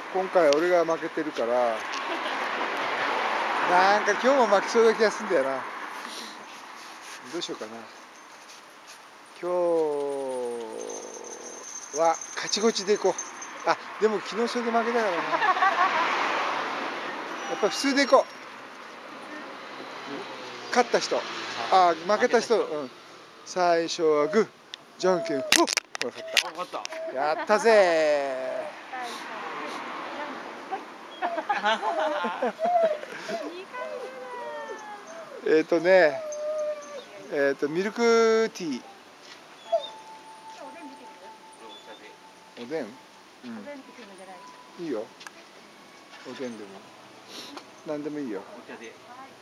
今回俺が負けてるから、なんか今日も負けそうな気がするんだよな。どうしようかな。今日はカチコチでいこう。あ、でも昨日それで負けたからな。やっぱ普通でいこう。勝った人、あ、負けた人、うん。最初はグー、じゃんけん、ほっ。分かった。やったぜミルクティー。おでん？うん。いいよ。おでんでも。なんでもいいよ。